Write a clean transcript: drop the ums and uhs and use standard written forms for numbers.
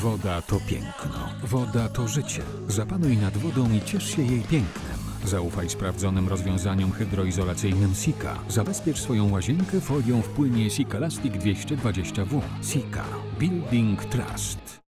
Woda to piękno. Woda to życie. Zapanuj nad wodą i ciesz się jej pięknem. Zaufaj sprawdzonym rozwiązaniom hydroizolacyjnym Sika. Zabezpiecz swoją łazienkę folią w płynie Sikalastic 220W. Sika. Building Trust.